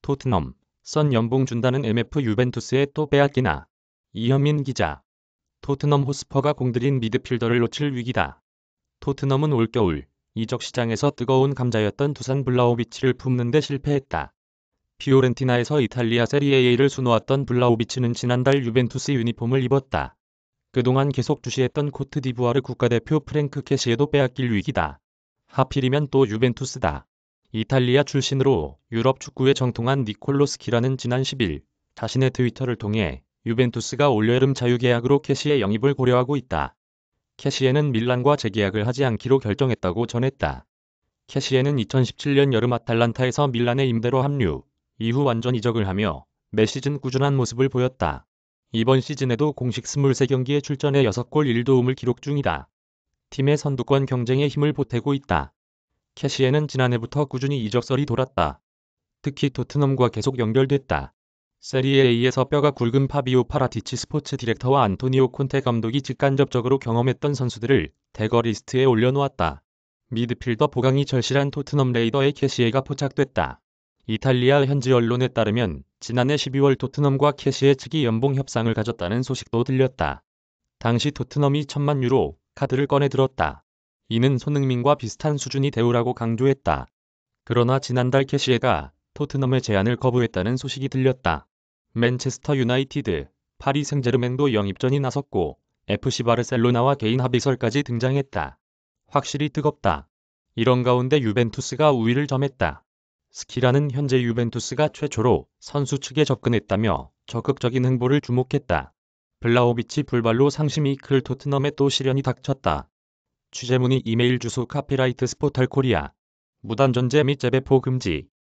토트넘, 선 연봉 준다는 MF 유벤투스에 또 빼앗기나. 이현민 기자. 토트넘 호스퍼가 공들인 미드필더를 놓칠 위기다. 토트넘은 올겨울 이적 시장에서 뜨거운 감자였던 두산 블라호비치를 품는 데 실패했다. 피오렌티나에서 이탈리아 세리에 A를 수놓았던 블라호비치는 지난달 유벤투스 유니폼을 입었다. 그동안 계속 주시했던 코트디부아르 국가대표 프랭크 캐시에도 빼앗길 위기다. 하필이면 또 유벤투스다. 이탈리아 출신으로 유럽 축구에 정통한 니콜로 스키라는 지난 10일 자신의 트위터를 통해 유벤투스가 올여름 자유계약으로 캐시의 영입을 고려하고 있다. 캐시에는 밀란과 재계약을 하지 않기로 결정했다고 전했다. 캐시에는 2017년 여름 아탈란타에서 밀란의 임대로 합류, 이후 완전 이적을 하며 매 시즌 꾸준한 모습을 보였다. 이번 시즌에도 공식 23경기에 출전해 6골 1도움을 기록 중이다. 팀의 선두권 경쟁에 힘을 보태고 있다. 캐시에는 지난해부터 꾸준히 이적설이 돌았다. 특히 토트넘과 계속 연결됐다. 세리에 A에서 뼈가 굵은 파비오 파라티치 스포츠 디렉터와 안토니오 콘테 감독이 직간접적으로 경험했던 선수들을 대거 리스트에 올려놓았다. 미드필더 보강이 절실한 토트넘 레이더의 캐시에가 포착됐다. 이탈리아 현지 언론에 따르면 지난해 12월 토트넘과 캐시에 측이 연봉 협상을 가졌다는 소식도 들렸다. 당시 토트넘이 1,000만 유로 카드를 꺼내 들었다. 이는 손흥민과 비슷한 수준이 되오라고 강조했다. 그러나 지난달 캐시에가 토트넘의 제안을 거부했다는 소식이 들렸다. 맨체스터 유나이티드, 파리 생제르맹도 영입전이 나섰고 FC 바르셀로나와 개인 합의설까지 등장했다. 확실히 뜨겁다. 이런 가운데 유벤투스가 우위를 점했다. 스키라는 현재 유벤투스가 최초로 선수 측에 접근했다며 적극적인 행보를 주목했다. 블라호비치 불발로 상심이 이끌 토트넘에 또 시련이 닥쳤다. 취재문의 이메일 주소 카피라이트 스포털 코리아. 무단 전제 및 재배포 금지.